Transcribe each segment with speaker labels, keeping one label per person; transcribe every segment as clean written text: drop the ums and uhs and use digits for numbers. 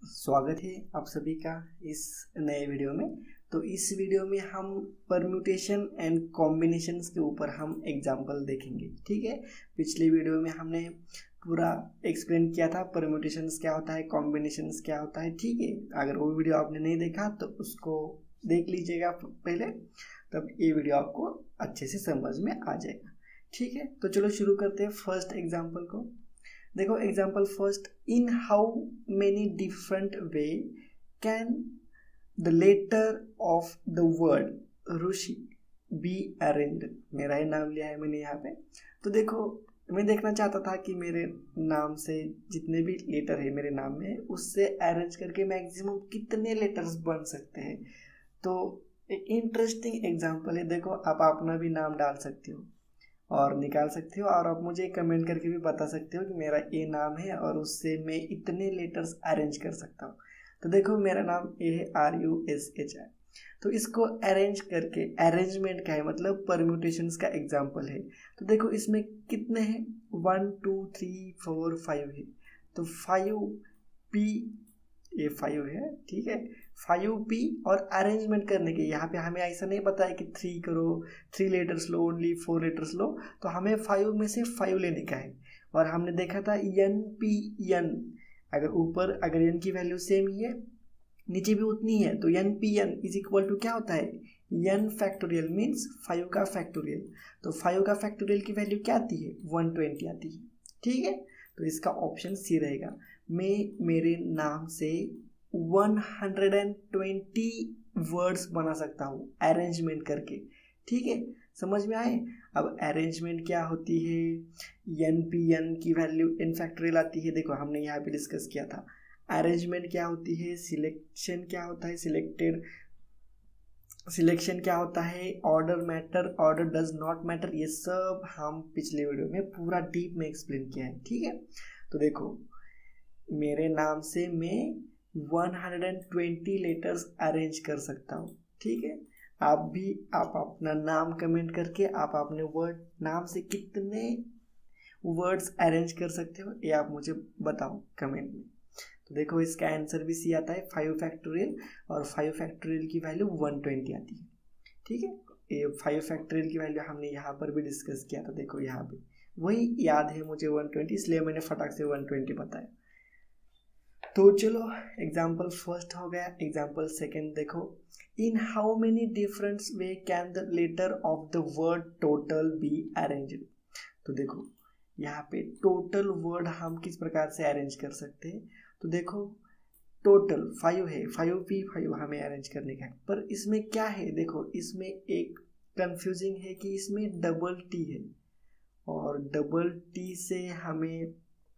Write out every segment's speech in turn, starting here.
Speaker 1: स्वागत है आप सभी का इस नए वीडियो में। तो इस वीडियो में हम परम्यूटेशन एंड कॉम्बिनेशंस के ऊपर हम एग्जांपल देखेंगे। ठीक है, पिछले वीडियो में हमने पूरा एक्सप्लेन किया था परम्यूटेशंस क्या होता है, कॉम्बिनेशंस क्या होता है। ठीक है, अगर वो वीडियो आपने नहीं देखा तो उसको देख लीजिएगा पहले, तब ये वीडियो आपको अच्छे से समझ में आ जाएगा। ठीक है, तो चलो शुरू करते हैं फर्स्ट एग्जाम्पल को। देखो example first, in how many different way can the letter of the word Rishi be arranged. मेरा ही नाम लिया है मैंने यहाँ पे। तो देखो मैं देखना चाहता था कि मेरे नाम से जितने भी लेटर है मेरे नाम में उससे अरेंज करके मैक्सिमम कितने लेटर्स बन सकते हैं। तो एक इंटरेस्टिंग एग्जाम्पल है। देखो आप अपना भी नाम डाल सकते हो और निकाल सकते हो, और आप मुझे कमेंट करके भी बता सकते हो कि मेरा ये नाम है और उससे मैं इतने लेटर्स अरेंज कर सकता हूँ। तो देखो मेरा नाम ये है RUSHI। तो इसको अरेंज करके, अरेंजमेंट का है मतलब परम्यूटेशंस का एग्जाम्पल है। तो देखो इसमें कितने हैं, 1 2 3 4 5 है। तो 5P, ये 5 है। ठीक है, 5P और अरेंजमेंट करने के यहाँ पे हमें ऐसा नहीं पता है कि 3 करो, 3 लेटर्स लो, ओनली 4 लेटर्स लो। तो हमें 5 में से 5 लेने का है। और हमने देखा था NPN, अगर ऊपर अगर n की वैल्यू सेम ही है नीचे भी उतनी है तो NPN इज इक्वल टू क्या होता है, n फैक्टोरियल मीन्स 5 का फैक्टोरियल। तो 5 का फैक्टोरियल की वैल्यू क्या आती है, 120 आती है। ठीक है, तो इसका ऑप्शन सी रहेगा। मैं मेरे नाम से 120 वर्ड्स बना सकता हूँ अरेंजमेंट करके। ठीक है, समझ में आए। अब अरेंजमेंट क्या होती है, NPN की वैल्यू n फैक्टोरियल आती है। देखो हमने यहाँ पे डिस्कस किया था। अरेंजमेंट क्या होती है, सिलेक्शन क्या होता है, सिलेक्शन क्या होता है, order matter, order does not matter, ये सब हम पिछले वीडियो में पूरा डीप में एक्सप्लेन किया है। ठीक है, तो देखो मेरे नाम से मैं 120 लेटर्स अरेंज कर सकता हूँ। ठीक है, आप अपना नाम कमेंट करके आप अपने वर्ड नाम से कितने वर्ड्स अरेंज कर सकते हो ये आप मुझे बताओ कमेंट में। तो देखो इसका आंसर भी सी आता है, 5 फैक्टोरियल, और 5 फैक्टोरियल की वैल्यू 120 आती है। ठीक है, ये 5 फैक्टोरियल की वैल्यू हमने यहाँ पर भी डिस्कस किया था। देखो यहाँ पे वही याद है मुझे 120, इसलिए मैंने फटाक से 120 बताया। तो चलो एग्जाम्पल फर्स्ट हो गया। एग्जाम्पल सेकेंड देखो, in how many different way can the letter of the word total be arranged. तो देखो यहाँ पे टोटल वर्ड हम किस प्रकार से अरेंज कर सकते हैं। तो देखो टोटल 5 है, 5P5 हमें अरेंज करने का है, पर इसमें क्या है, देखो इसमें एक कंफ्यूजिंग है कि इसमें डबल T है, और डबल T से हमें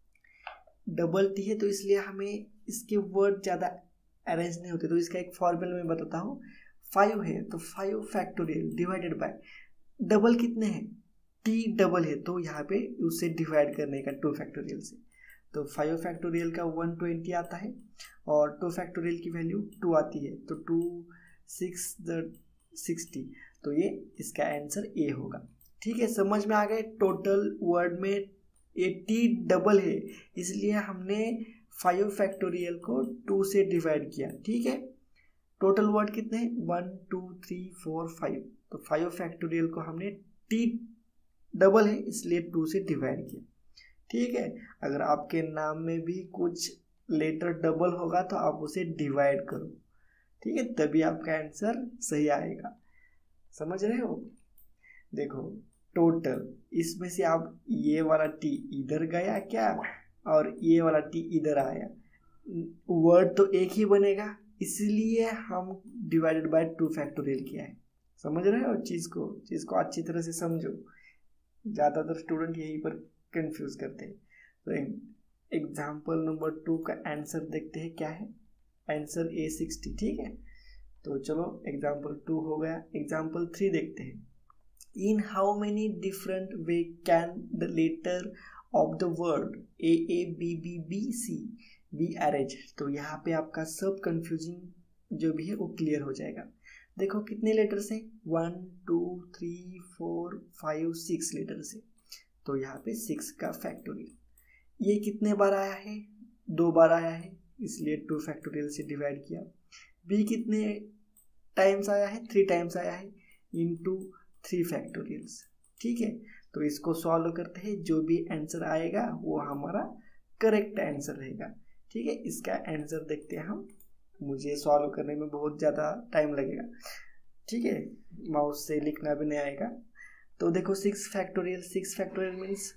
Speaker 1: डबल T है तो इसलिए हमें इसके वर्ड ज़्यादा अरेंज नहीं होते। तो इसका एक फॉर्मूला मैं बताता हूँ। 5 है तो 5 फैक्टोरियल डिवाइडेड बाय डबल कितने हैं, T डबल है तो यहाँ पे उससे डिवाइड करने का 2 फैक्टोरियल से। तो 5 फैक्टोरियल का 120 आता है और 2 फैक्टोरियल की वैल्यू 2 आती है। तो 2 6 60, तो ये इसका आंसर ए होगा। ठीक है, समझ में आ गए। टोटल वर्ड में 80 डबल है, इसलिए हमने 5 फैक्टोरियल को 2 से डिवाइड किया। ठीक है, टोटल वर्ड कितने हैं, 1 2 3 4 5। तो 5 फैक्टोरियल को हमने T डबल है इसलिए 2 से डिवाइड किया। ठीक है, अगर आपके नाम में भी कुछ लेटर डबल होगा तो आप उसे डिवाइड करो। ठीक है, तभी आपका आंसर सही आएगा। समझ रहे हो। देखो टोटल, इसमें से आप ये वाला T इधर गया क्या और ये वाला T इधर आया, वर्ड तो एक ही बनेगा, इसलिए हम डिवाइडेड बाय 2 फैक्टोरियल किया है। समझ रहे हो चीज़ को अच्छी तरह से समझो। ज़्यादातर स्टूडेंट यहीं पर कंफ्यूज करते हैं। तो एग्जाम्पल नंबर 2 का आंसर देखते हैं क्या है, आंसर A60। ठीक है, तो चलो एग्जाम्पल 2 हो गया। एग्जाम्पल 3 देखते हैं, in how many different way can the letter of the word AABBBC be arrange. तो यहाँ पे आपका सब कंफ्यूजिंग जो भी है वो क्लियर हो जाएगा। देखो कितने लेटर्स हैं, 1 2 3 4 5 6 लेटर्स है। तो यहाँ पे 6 का फैक्टोरियल, ये कितने बार आया है, 2 बार आया है, इसलिए 2 फैक्टोरियल से डिवाइड किया। b कितने टाइम्स आया है, 3 टाइम्स आया है, इंटू 3 फैक्टोरियल्स। ठीक है, तो इसको सॉल्व करते हैं, जो भी आंसर आएगा वो हमारा करेक्ट आंसर रहेगा। ठीक है, इसका आंसर देखते हैं हम, मुझे सॉल्व करने में बहुत ज़्यादा टाइम लगेगा। ठीक है, माउस से लिखना भी नहीं आएगा। तो देखो 6 factorial means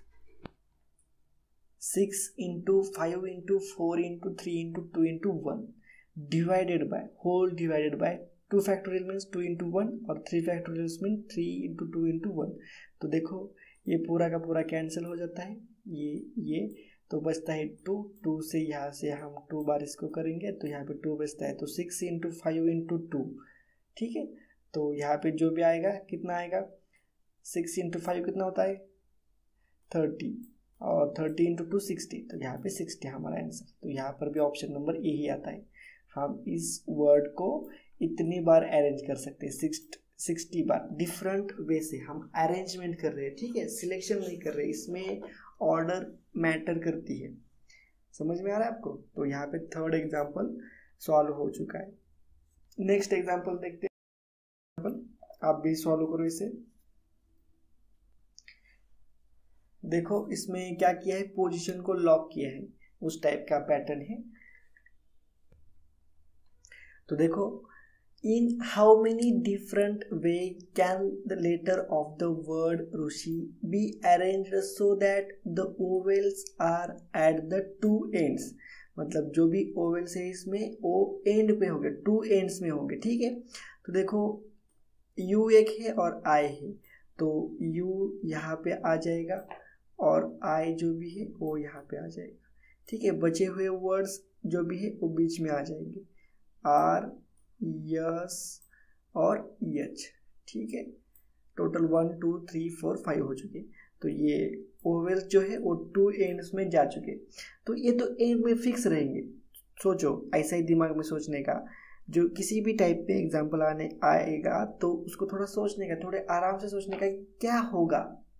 Speaker 1: 6 into 5 into 4 into 3 into 2 into 1 divided by whole divided by 2 factorial means 2 into 1 और 3 फैक्टोरियल मीन्स 3 इंटू 2 इंटू 1। तो देखो ये पूरा का पूरा कैंसिल हो जाता है, ये तो बचता है 2 से यहाँ से हम 2 बार इसको करेंगे तो यहाँ पे 2 बचता है, तो 6 इंटू 5 इंटू 2। ठीक है, तो यहाँ पे जो भी आएगा कितना आएगा, 6 इंटू 5 कितना होता है 30 और 30 इंटू 2 60, तो यहाँ पे 60 हमारा आंसर। तो यहाँ पर भी ऑप्शन नंबर ए ही आता है। हम इस वर्ड को इतनी बार अरेंज कर सकते हैं, 60 बार डिफरेंट वे से हम अरेंजमेंट कर रहे हैं। ठीक है, सिलेक्शन नहीं कर रहे, इसमें ऑर्डर मैटर करती है। समझ में आ रहा है आपको? तो यहाँ पे थर्ड एग्जाम्पल सॉल्व हो चुका है। नेक्स्ट एग्जाम्पल देखते हैं, आप भी सॉल्व करो इसे। देखो इसमें क्या किया है, पोजीशन को लॉक किया है, उस टाइप का पैटर्न है। तो देखो in how many different way can the letter of the word Rushi be arranged so that the vowels are at the two ends। मतलब जो भी ओवेल्स है इसमें वो एंड पे होंगे, 2 एंड्स में होंगे। ठीक है, तो देखो U एक है और I है, तो U यहाँ पे आ जाएगा और I जो भी है वो यहाँ पे आ जाएगा। ठीक है, बचे हुए वर्ड्स जो भी है वो बीच में आ जाएंगे, R यस और एच। ठीक है, टोटल 1 2 3 4 5 हो चुके। तो ये ओवेल्स जो है वो 2 एंड्स में जा चुके, तो ये तो एंड में फिक्स रहेंगे। सोचो, ऐसा ही दिमाग में सोचने का, जो किसी भी टाइप पे एग्जाम्पल आने आएगा तो उसको थोड़ा सोचने का, थोड़े आराम से सोचने का क्या होगा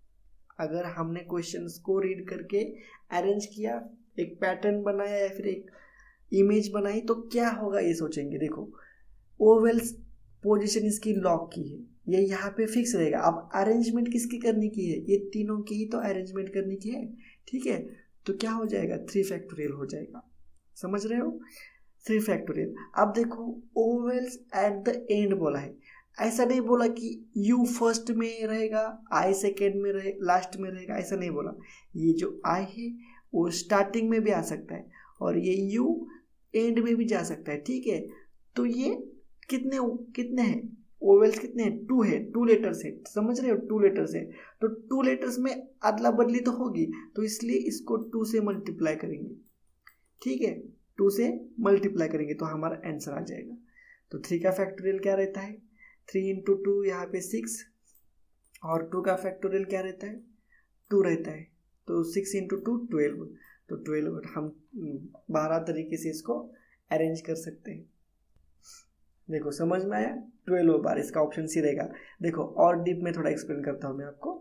Speaker 1: अगर हमने क्वेश्चंस को रीड करके अरेंज किया, एक पैटर्न बनाया या फिर एक इमेज बनाई, तो क्या होगा ये सोचेंगे। देखो ओवेल्स पोजीशन इसकी लॉक की है, ये यहाँ पे फिक्स रहेगा। अब अरेंजमेंट किसकी करनी की है, ये तीनों की ही तो अरेंजमेंट करनी की है। ठीक है, तो क्या हो जाएगा, 3 फैक्टोरियल हो जाएगा। समझ रहे हो, 3 फैक्टोरियल। अब देखो ओवेल्स एट द एंड बोला है, ऐसा नहीं बोला कि यू फर्स्ट में रहेगा, आई सेकेंड में रहे, लास्ट में रहेगा, ऐसा नहीं बोला। ये जो आई है वो स्टार्टिंग में भी आ सकता है और ये यू एंड में भी जा सकता है। ठीक है, तो ये कितने हैं ओवेल्स, कितने हैं, 2 है, 2 लेटर्स है। समझ रहे हो, 2 लेटर्स है, तो 2 लेटर्स में अदला बदली तो होगी, तो इसलिए इसको 2 से मल्टीप्लाई करेंगे। ठीक है, 2 से मल्टीप्लाई करेंगे तो हमारा आंसर आ जाएगा। तो 3 का फैक्टोरियल क्या रहता है, 3 इंटू 2 यहाँ पे 6, और 2 का फैक्टोरियल क्या रहता है, 2 रहता है, तो 6 इंटू 2 12। तो 12 हम 12 तरीके से इसको अरेंज कर सकते हैं। देखो समझ में आया, 12 बार इसका ऑप्शन सी रहेगा। देखो और डीप में थोड़ा एक्सप्लेन करता हूं मैं आपको।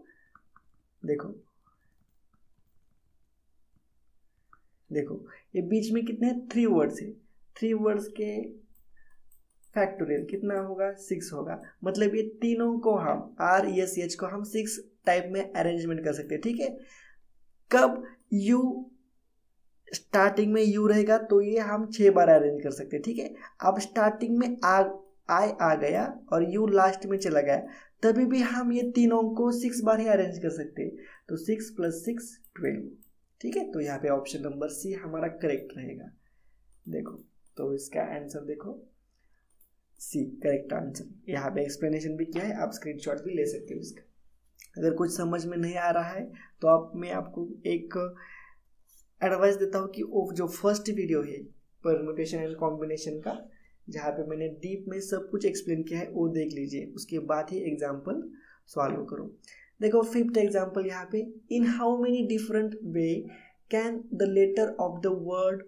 Speaker 1: देखो ये बीच में कितने 3 वर्ड्स है, 3 वर्ड्स के फैक्टोरियल कितना होगा, 6 होगा। मतलब ये तीनों को हम R S H को हम 6 टाइप में अरेंजमेंट कर सकते हैं। ठीक है, कब U स्टार्टिंग में U रहेगा तो ये हम 6 बार अरेंज कर सकते हैं। ठीक है, अब स्टार्टिंग में I आ गया और U लास्ट में चला गया, तभी भी हम ये तीनों को 6 बार ही अरेंज कर सकते हैं। तो 6 + 6 12। ठीक है, तो यहाँ पे ऑप्शन नंबर सी हमारा करेक्ट रहेगा। देखो तो इसका आंसर देखो, सी करेक्ट आंसर। यहाँ पे एक्सप्लेनेशन भी किया है, आप स्क्रीनशॉट भी ले सकते हो इसका। अगर कुछ समझ में नहीं आ रहा है तो मैं आपको एक एडवाइस देता हूँ कि वो जो फर्स्ट वीडियो है परम्यूटेशन एंड कॉम्बिनेशन का, जहाँ पे मैंने डीप में सब कुछ एक्सप्लेन किया है, वो देख लीजिए, उसके बाद ही एग्जाम्पल सॉल्व करो। देखो 5th एग्जाम्पल यहाँ पे, in how many different way can the letter of the word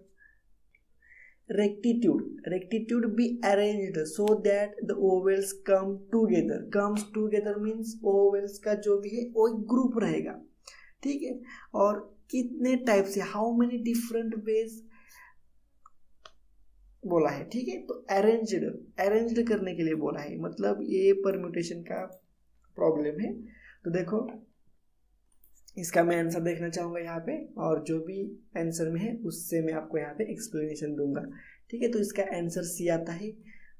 Speaker 1: rectitude be arranged so that the vowels come together। comes together means vowels का जो भी है वो एक ग्रुप रहेगा। ठीक है, और कितने टाइप से, हाउ मेनी डिफरेंट वेज बोला है, ठीक है। तो अरेंज्ड करने के लिए बोला है, मतलब ये परम्यूटेशन का प्रॉब्लम है। तो देखो इसका मैं आंसर देखना चाहूँगा यहाँ पे, और जो भी आंसर में है उससे मैं आपको यहाँ पे एक्सप्लेनेशन दूंगा, ठीक है। तो इसका आंसर सी आता है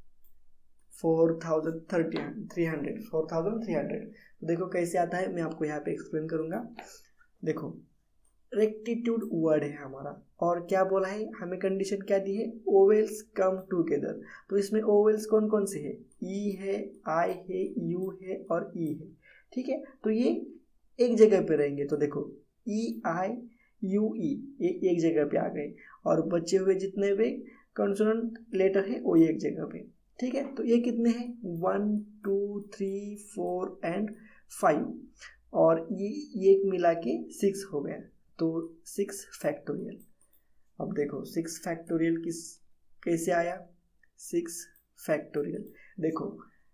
Speaker 1: 4300। तो देखो कैसे आता है, मैं आपको यहाँ पे एक्सप्लेन करूंगा। देखो रेक्टिट्यूड वर्ड है हमारा, और क्या बोला है हमें, कंडीशन क्या दी है, ओवेल्स कम टूगेदर। तो इसमें ओवेल्स कौन कौन से है, ई है, आई है, यू है और ई है, ठीक है। तो ये एक जगह पे रहेंगे। तो देखो ई आई यू ई ये एक जगह पे आ गए, और बचे हुए जितने भी कॉन्सोनेंट लेटर है वो एक जगह पे, ठीक है। तो ये कितने हैं, 1 2 3 4 एंड 5, और ये मिला के 6 हो गया। तो 6 फैक्टोरियल। अब देखो 6 फैक्टोरियल कैसे आया, 6 फैक्टोरियल। देखो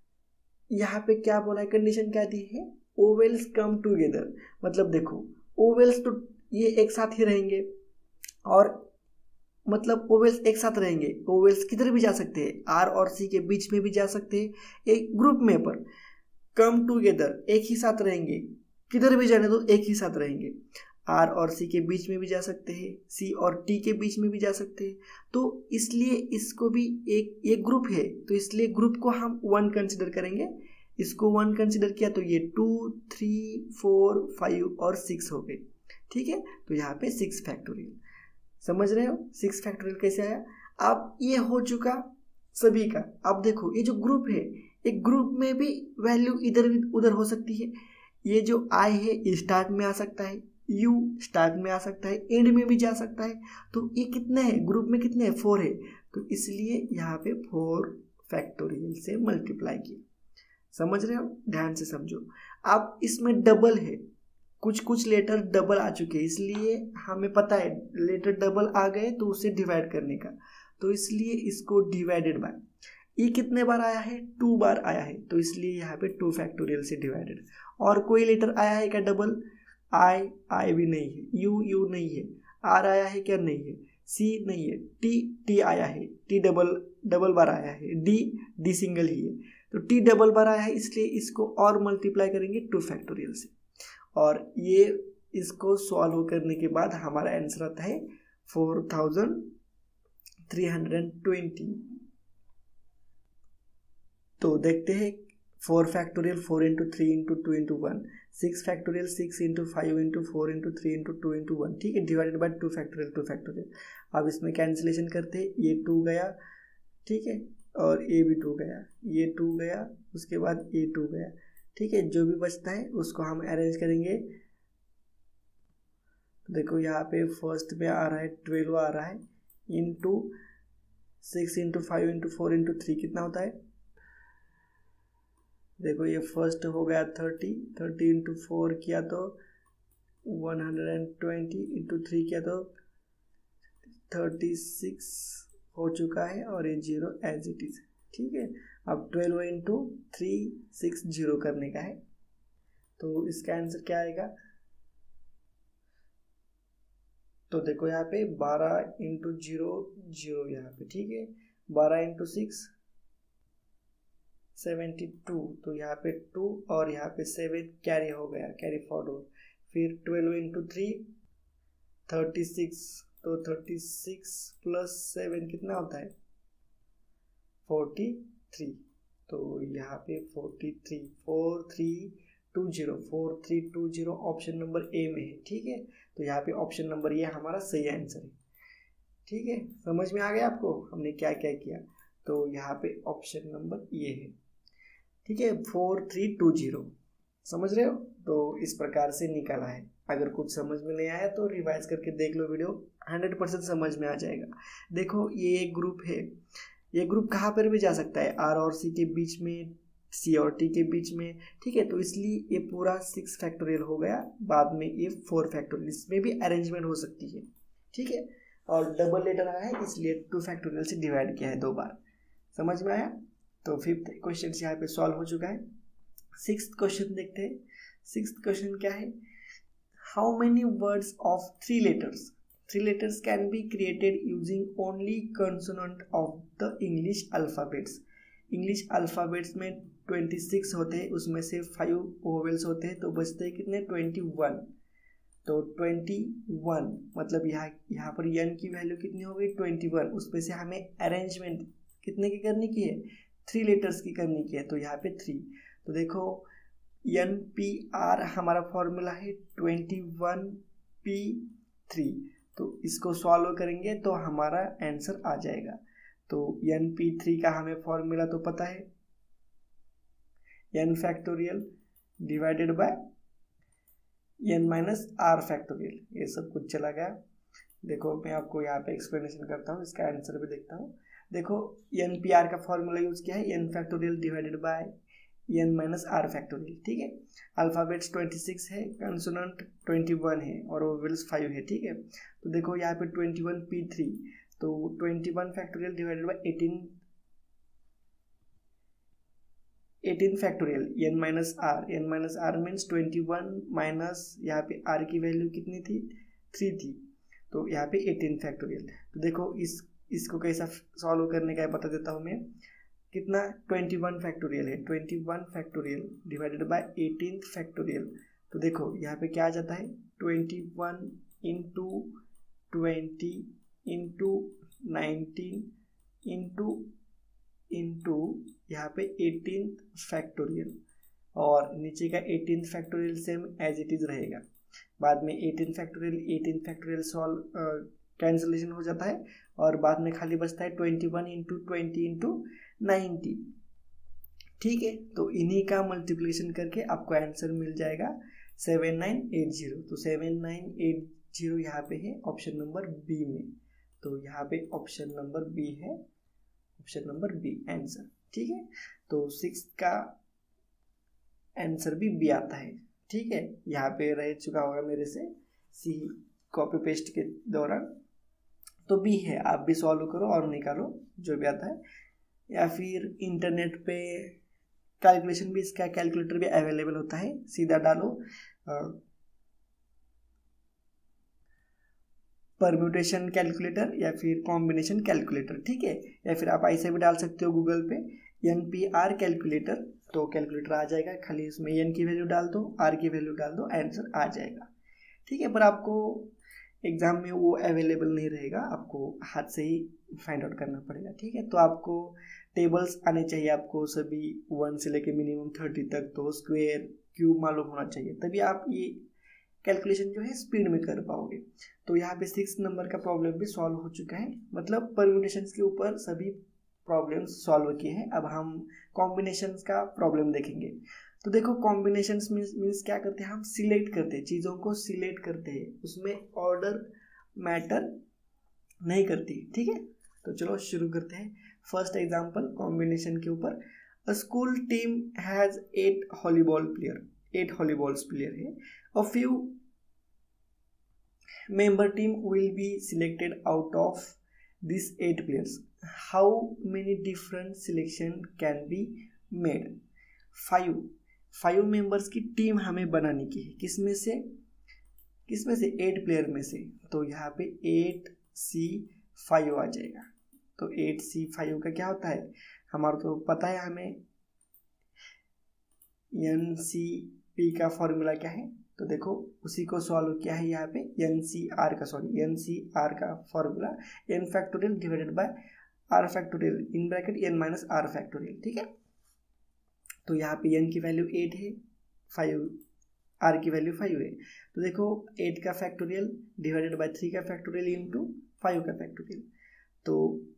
Speaker 1: यहाँ पे क्या बोला है, कंडीशन क्या दी है, ओवेल्स कम टूगेदर। मतलब देखो ओवेल्स तो ये एक साथ ही रहेंगे, और मतलब ओवेल्स एक साथ रहेंगे, ओवेल्स किधर भी जा सकते हैं, आर और सी के बीच में भी जा सकते हैं एक ग्रुप में, पर कम टूगेदर एक ही साथ रहेंगे, किधर भी जाने दो एक ही साथ रहेंगे। आर और सी के बीच में भी जा सकते हैं, सी और टी के बीच में भी जा सकते हैं। तो इसलिए इसको भी एक ग्रुप है, तो इसलिए ग्रुप को हम 1 कंसिडर करेंगे। इसको 1 कंसिडर किया तो ये 2 3 4 5 और 6 हो गए, ठीक है। तो यहाँ पे 6 फैक्टोरियल, समझ रहे हो 6 फैक्टोरियल कैसे आया। अब ये हो चुका सभी का। अब देखो ये जो ग्रुप है, एक ग्रुप में भी वैल्यू इधर उधर हो सकती है। ये जो आई है स्टार्ट में आ सकता है, यू स्टार्ट में आ सकता है, एंड में भी जा सकता है। तो ये कितने हैं, ग्रुप में कितने हैं, 4 है। तो इसलिए यहाँ पे 4 फैक्टोरियल से मल्टीप्लाई किया। समझ रहे हो, ध्यान से समझो। अब इसमें डबल है, कुछ लेटर डबल आ चुके हैं, इसलिए हमें पता है लेटर डबल आ गए तो उसे डिवाइड करने का। तो इसलिए इसको डिवाइडेड बाय, ये कितने बार आया है, 2 बार आया है, तो इसलिए यहाँ पे 2 फैक्टोरियल से डिवाइडेड। और कोई लेटर आया है क्या डबल, आई भी नहीं है, यू नहीं है, आर आया है क्या, नहीं है, सी नहीं है, टी आया है, टी डबल बार आया है, डी सिंगल ही है। तो टी डबल बार आया है, इसलिए इसको और मल्टीप्लाई करेंगे 2 फैक्टोरियल से, और ये इसको सॉल्व करने के बाद हमारा आंसर आता है 4320। तो देखते हैं 4 factorial 4 into 3 into 2 into 1, 6 factorial 6 into 5 into 4 into 3 into 2 into 1, ठीक है, डिवाइडेड बाय 2 फैक्टोरियल। अब इसमें कैंसिलेशन करते हैं, ये 2 गया, ठीक है, और ये भी 2 गया, ये 2 गया, उसके बाद ये 2 गया, ठीक है। जो भी बचता है उसको हम अरेंज करेंगे। तो देखो यहाँ पे फर्स्ट में आ रहा है 12 आ रहा है, इंटू 6 इंटू 5 इंटू 4 इंटू 3 कितना होता है, देखो ये फर्स्ट हो गया 30 इंटू 4 किया तो 120 इंटू 3 किया तो 36 हो चुका है, और ये 0 एज इट इज, ठीक है। अब 12 इंटू 360 करने का है, तो इसका आंसर क्या आएगा। तो देखो यहाँ पे 12 इंटू 0 यहाँ पे, ठीक है, 12 इंटू 6 72, तो यहाँ पे 2 और यहाँ पे 7 कैरी हो गया, कैरी फॉरवर्ड। फिर 12 इंटू 3 36, तो 36 प्लस 7 कितना होता है 43, तो यहाँ पे 4320 ऑप्शन नंबर ए में है, ठीक है। तो यहाँ पे ऑप्शन नंबर ये हमारा सही आंसर है, ठीक है। समझ में आ गया आपको हमने क्या क्या किया। तो यहाँ पे ऑप्शन नंबर ये है, ठीक है, 4320, समझ रहे हो। तो इस प्रकार से निकाला है। अगर कुछ समझ में नहीं आया तो रिवाइज करके देख लो वीडियो, 100% समझ में आ जाएगा। देखो ये एक ग्रुप है, ये ग्रुप कहाँ पर भी जा सकता है, आर और सी के बीच में, सी और टी के बीच में, ठीक है। तो इसलिए ये पूरा 6 फैक्टोरियल हो गया, बाद में ये 4 फैक्टोरियल, इसमें भी अरेंजमेंट हो सकती है, ठीक है। और डबल लेटर आया है इसलिए 2 फैक्टोरियल से डिवाइड किया है 2 बार, समझ में आया। तो 5th क्वेश्चन यहाँ पे सॉल्व हो चुका है। 6th क्वेश्चन देखते हैं। 6th क्वेश्चन क्या है, how many words of 3 letters 3 letters can be created using only consonant of the English alphabets. English alphabets में 26 होते हैं, उसमें से 5 वोवेल्स होते हैं, तो बचते हैं कितने 21। तो 21 मतलब यहाँ पर n की वैल्यू कितनी हो गई 21। उसमें से हमें अरेंजमेंट कितने की करनी की है 3 लेटर्स की करनी की है, तो यहाँ पे 3। तो देखो NPR हमारा फॉर्मूला है 21P3, तो इसको सॉल्व करेंगे तो हमारा आंसर आ जाएगा। तो NP3 का हमें फॉर्मूला तो पता है, n factorial divided by n minus R factorial. ये सब कुछ चला गया। देखो मैं आपको यहाँ पे एक्सप्लेनेशन करता हूँ, इसका आंसर भी देखता हूँ। देखो NPR का फॉर्मूला यूज किया है n factorial divided by n minus R factorial, ठीक है। अल्फ़ाबेट्स 26 है, कंसोनेंट 21 है और वोवेल्स 5 है, ठीक है। तो देखो यहाँ पे 21P3, तो 21 factorial divided by 18 factorial n minus R means 21 minus यहाँ पे r की वैल्यू कितनी थी 3 थी, तो यहाँ पे 18 फैक्टोरियल। तो देखो इसको कैसा सॉल्व करने का बता देता हूँ मैं। कितना 21 फैक्टोरियल है, 21 फैक्टोरियल डिवाइडेड बाय 18 फैक्टोरियल। तो देखो यहाँ पे क्या आ जाता है 21 इंटू 20 इंटू 19 इंटू यहाँ पे 18 फैक्टोरियल, और नीचे का 18 factorial same as it is रहेगा। बाद में 18 फैक्टोरियल सॉल्व कैंसिलेशन हो जाता है और बाद में खाली बचता है 21 इंटू 20 इंटू 90, ठीक है। तो इन्हीं का मल्टीप्लिकेशन करके आपको आंसर मिल जाएगा 7980। तो 7980 यहाँ पे है ऑप्शन नंबर बी में। तो यहाँ पे ऑप्शन नंबर बी है, ऑप्शन नंबर बी आंसर, ठीक है। तो 6 का आंसर भी बी आता है, ठीक है। यहाँ पे रह चुका होगा मेरे से सी कॉपी पेस्ट के दौरान, तो बी है। आप भी सॉल्व करो और निकालो जो भी आता है, या फिर इंटरनेट पे कैलकुलेशन भी, इसका कैलकुलेटर भी अवेलेबल होता है, सीधा डालो परम्यूटेशन कैलकुलेटर या फिर कॉम्बिनेशन कैलकुलेटर, ठीक है। या फिर आप ऐसे भी डाल सकते हो गूगल पे NPR कैलकुलेटर, तो कैलकुलेटर आ जाएगा। खाली उसमें n की वैल्यू डाल दो, r की वैल्यू डाल दो, आंसर आ जाएगा, ठीक है। पर आपको एग्जाम में वो अवेलेबल नहीं रहेगा, आपको हाथ से ही फाइंड आउट करना पड़ेगा, ठीक है। तो आपको टेबल्स आने चाहिए, आपको सभी 1 से लेके मिनिमम 30 तक, तो स्क्वायर क्यूब मालूम होना चाहिए, तभी आप ये कैलकुलेशन जो है स्पीड में कर पाओगे। तो यहाँ पे 6 नंबर का प्रॉब्लम भी सॉल्व हो चुका है, मतलब परम्यूटेशंस के ऊपर सभी प्रॉब्लम्स सॉल्व किए हैं। अब हम कॉम्बिनेशंस का प्रॉब्लम देखेंगे। तो देखो कॉम्बिनेशंस मीन्स क्या करते हैं, हम सिलेक्ट करते हैं, चीज़ों को सिलेक्ट करते हैं, उसमें ऑर्डर मैटर नहीं करती, ठीक है। तो चलो शुरू करते हैं। फर्स्ट एग्जांपल कॉम्बिनेशन के ऊपर। A school team has 8 volleyballs player है। A few member team will be selected out of these 8 players. How many different selection can be made? 5 members की टीम हमें बनाने की है, किसमें से 8 प्लेयर में से। तो यहाँ पे 8C5 आ जाएगा। तो 8C5 का क्या होता है, हमारा तो पता है हमें NCP का फॉर्मूला क्या है। तो देखो उसी को सॉल्व किया है यहाँ पे NCR का formula n factorial divided by r factorial in bracket n minus r factorial, ठीक है। तो यहाँ पे n की वैल्यू 8 है, 5 r की वैल्यू 5 है। तो देखो 8 का फैक्टोरियल डिवाइडेड बाय 3 का फैक्टोरियल इंटू 5 का फैक्टोरियल। तो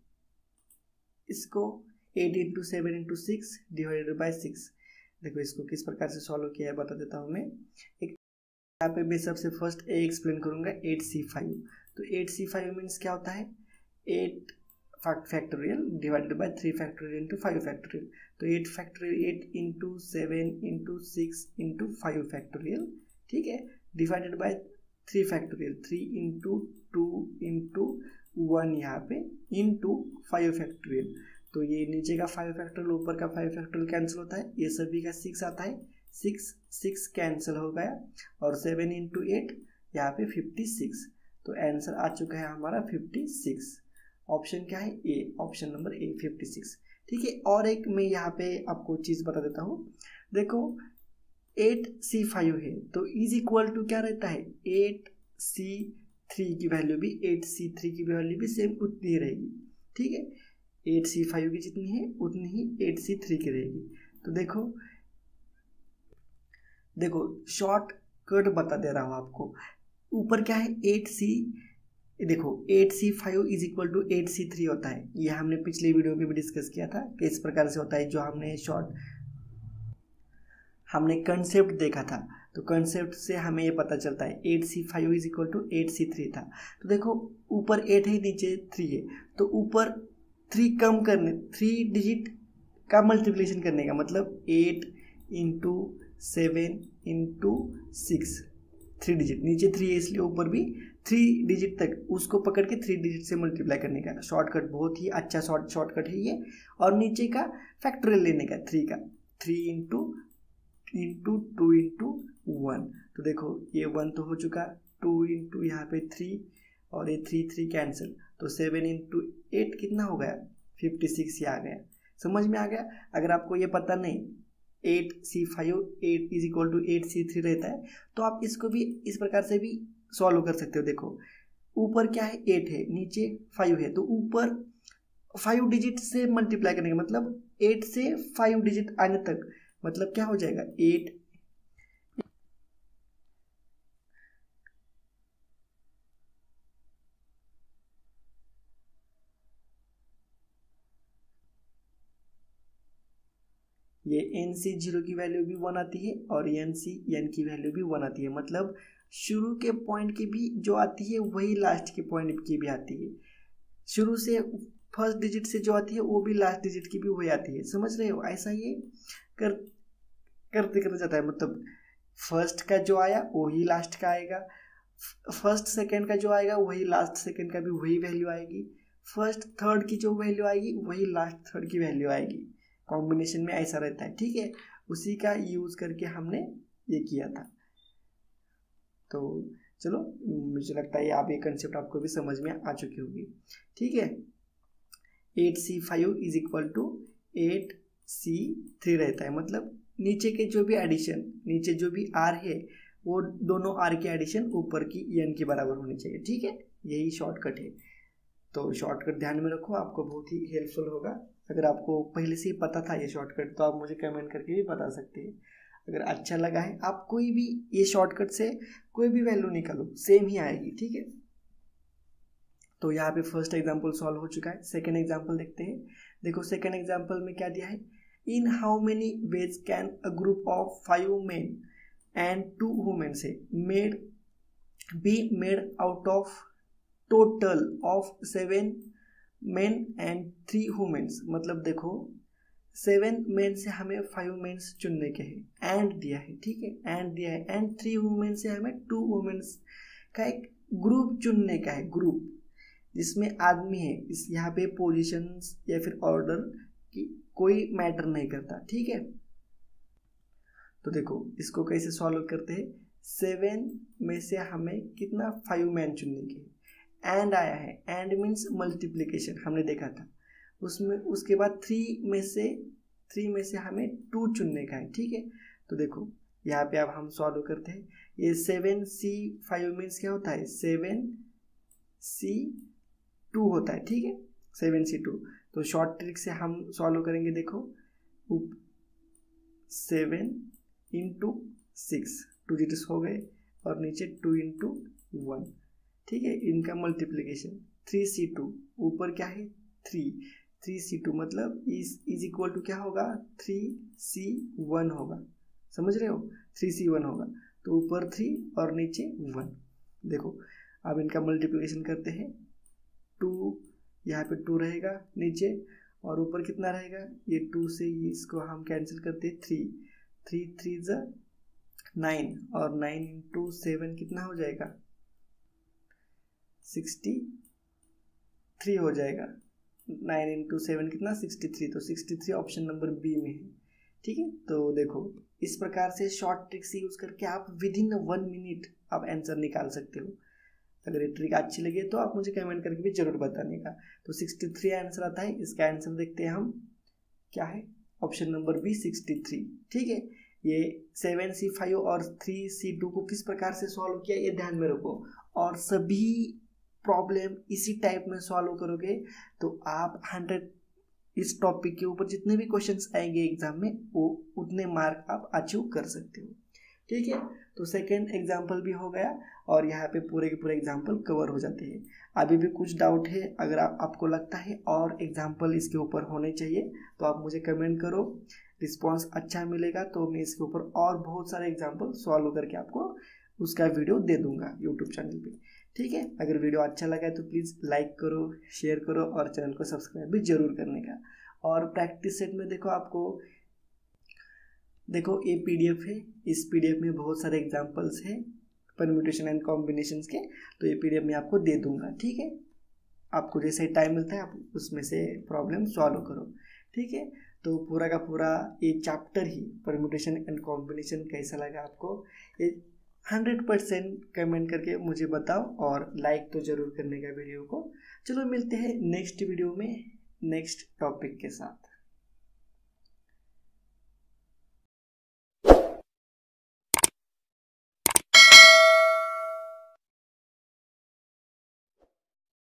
Speaker 1: इसको 8 इंटू 7 इंटू 6 डिवाइडेड बाय 6। देखो इसको किस प्रकार से सॉल्व किया है बता देता हूँ मैं। एक यहाँ पे मैं सबसे फर्स्ट ए एक्सप्लेन करूँगा 8C5। तो 8C5 मीन्स क्या होता है, 8 factorial divided by 3 factorial into 5 factorial. तो 8 factorial 8 into 7 into 6 into 5 factorial, ठीक है, divided by 3 factorial 3 into 2 into 1 यहाँ पे इंटू 5 फैक्टोरियल। तो ये नीचे का 5 फैक्टोरियल ऊपर का 5 फैक्टोरियल कैंसिल होता है, ये सभी का 6 आता है, 6 कैंसिल हो गया, और 7 इंटू 8 यहाँ पे 56। तो आंसर आ चुका है हमारा 56। ऑप्शन क्या है? A, option number A 56। ठीक है, और एक मैं यहाँ पे आपको चीज़ बता देता हूँ। देखो 8C5 है तो इज इक्वल टू क्या रहता है? 8C3 की वैल्यू भी 8C3 की वैल्यू भी सेम उतनी ही रहेगी। ठीक है, 8C5 की जितनी है उतनी ही 8C3 की रहेगी। तो देखो शॉर्ट कट बता दे रहा हूँ आपको। ऊपर क्या है? 8C, देखो 8C5 is equal to 8C3 होता है। ये हमने पिछले वीडियो में भी डिस्कस किया था कि इस प्रकार से होता है। जो हमने कंसेप्ट देखा था, तो कंसेप्ट से हमें ये पता चलता है 8C5 is equal to 8C3 था। तो देखो ऊपर 8 है, नीचे 3 है, तो ऊपर 3 कम करने, 3 डिजिट का मल्टीप्लिकेशन करने का मतलब 8 इंटू 7 इंटू 6, 3 डिजिट, नीचे 3 है इसलिए ऊपर भी 3 डिजिट तक उसको पकड़ के 3 डिजिट से मल्टीप्लाई करने का शॉर्टकट। बहुत ही अच्छा शॉर्टकट है ये। और नीचे का फैक्टोरियल लेने का 3 का, 3 इंटू 2 इंटू 1। तो देखो ये 1 तो हो चुका, 2 इंटू यहाँ पे 3 और ये 3 कैंसिल, तो 7 इंटू 8 कितना हो गया? 56 ही आ गया। समझ में आ गया? अगर आपको ये पता नहीं 8C5 8 is equal to 8C3 रहता है, तो आप इसको भी इस प्रकार से भी सॉल्व कर सकते हो। देखो ऊपर क्या है? 8 है, नीचे 5 है, तो ऊपर 5 डिजिट से मल्टीप्लाई करने का मतलब 8 से 5 डिजिट आने तक, मतलब क्या हो जाएगा? 8 ये NC0 की वैल्यू भी 1 आती है और NCN की वैल्यू भी 1 आती है। मतलब शुरू के पॉइंट की भी जो आती है वही लास्ट के पॉइंट की भी आती है। शुरू से फर्स्ट डिजिट से जो आती है वो भी लास्ट डिजिट की भी वही आती है। समझ रहे हो? ऐसा ये करते जाता है। मतलब फर्स्ट का जो आया वही लास्ट का आएगा, फर्स्ट सेकंड का जो आएगा वही लास्ट सेकंड का भी वही वैल्यू आएगी, फर्स्ट थर्ड की जो वैल्यू आएगी वही लास्ट थर्ड की वैल्यू आएगी। कॉम्बिनेशन में ऐसा रहता है। ठीक है, उसी का यूज करके हमने ये किया था। तो चलो, मुझे लगता है आप ये कंसेप्ट आपको भी समझ में आ चुकी होगी। ठीक है, 8C5 is equal to 8C3 रहता है। मतलब नीचे के जो भी एडिशन, नीचे जो भी आर है वो दोनों आर के एडिशन ऊपर की एन के बराबर होनी चाहिए। ठीक है, यही शॉर्टकट है। तो शॉर्टकट ध्यान में रखो, आपको बहुत ही हेल्पफुल होगा। अगर आपको पहले से ही पता था ये शॉर्टकट तो आप मुझे कमेंट करके भी बता सकते हैं। अगर अच्छा लगा है, आप कोई भी ये शॉर्टकट से कोई भी वैल्यू निकालो सेम ही आएगी। ठीक है, तो यहाँ पे फर्स्ट एग्जाम्पल सॉल्व हो चुका है। सेकेंड एग्जाम्पल देखते हैं। देखो सेकेंड एग्जाम्पल में क्या दिया है? In how many ways can a group of 5 men and 2 women से be made out of total of 7 men and 3 women। मतलब देखो 7 men से हमें 5 men चुनने के हैं, एंड दिया है। ठीक है, एंड दिया है, एंड 3 women से हमें 2 women का एक ग्रुप चुनने का है। ग्रुप जिसमें आदमी है, इस यहाँ पे पोजीशंस या फिर ऑर्डर की कोई मैटर नहीं करता। ठीक है, तो देखो इसको कैसे सॉल्व करते हैं। 7 में से हमें कितना? 5 मैन चुनने के। एंड आया है, एंड मीन्स मल्टीप्लिकेशन हमने देखा था उसमें। उसके बाद 3 में से हमें 2 चुनने का है। ठीक है, तो देखो यहाँ पे अब हम सॉल्व करते हैं। ये 7C5 मीन्स क्या होता है? 7C2 होता है। ठीक है, 7C2। तो शॉर्ट ट्रिक से हम सॉल्व करेंगे। देखो 7 इंटू 6, 2 डिजिट्स हो गए, और नीचे 2 इंटू 1। ठीक है, इनका मल्टीप्लिकेशन 3C2, ऊपर क्या है? 3C2 मतलब इज इक्वल टू क्या होगा? 3C1 होगा। समझ रहे हो? 3C1 होगा, तो ऊपर 3 और नीचे 1। देखो अब इनका मल्टीप्लिकेशन करते हैं। 2 यहाँ पे 2 रहेगा नीचे, और ऊपर कितना रहेगा? ये 2 से इसको हम कैंसिल करते हैं। 3 3 9, और 9 इंटू 7 कितना हो जाएगा? 63 हो जाएगा। 9 इंटू 7 कितना? 63। तो 63 ऑप्शन नंबर बी में है। ठीक है, तो देखो इस प्रकार से शॉर्ट ट्रिक्स यूज करके आप विद इन 1 मिनट आप आंसर निकाल सकते हो। अगर ये ट्रिक अच्छी लगे तो आप मुझे कमेंट करके भी जरूर बताने का। तो 63 आंसर आता है। इसका आंसर देखते हैं हम, क्या है, ऑप्शन नंबर बी 63। ठीक है, ये 7C5 और 3C2 को किस प्रकार से सॉल्व किया ये ध्यान में रखो, और सभी प्रॉब्लम इसी टाइप में सॉल्व करोगे तो आप 100 इस टॉपिक के ऊपर जितने भी क्वेश्चंस आएंगे एग्जाम में वो उतने मार्क आप अचीव कर सकते हो। ठीक है, तो सेकेंड एग्जाम्पल भी हो गया और यहाँ पे पूरे के पूरे एग्जाम्पल कवर हो जाते हैं। अभी भी कुछ डाउट है, अगर आपको लगता है और एग्जाम्पल इसके ऊपर होने चाहिए तो आप मुझे कमेंट करो, रिस्पॉन्स अच्छा मिलेगा तो मैं इसके ऊपर और बहुत सारे एग्जाम्पल सॉल्व करके आपको उसका वीडियो दे दूंगा यूट्यूब चैनल पे। ठीक है, अगर वीडियो अच्छा लगा है तो प्लीज़ लाइक करो, शेयर करो और चैनल को सब्सक्राइब भी जरूर करने का। और प्रैक्टिस सेट में देखो, आपको देखो ये PDF है, इस PDF में बहुत सारे एग्जाम्पल्स हैं परम्यूटेशन एंड कॉम्बिनेशंस के, तो ये PDF मैं आपको दे दूंगा। ठीक है, आपको जैसे टाइम मिलता है आप उसमें से प्रॉब्लम सॉल्व करो। ठीक है, तो पूरा का पूरा ये चैप्टर ही परम्यूटेशन एंड कॉम्बिनेशन कैसा लगा आपको, ये 100% कमेंट करके मुझे बताओ और लाइक तो ज़रूर करने का वीडियो को। चलो मिलते हैं नेक्स्ट वीडियो में नेक्स्ट टॉपिक के साथ।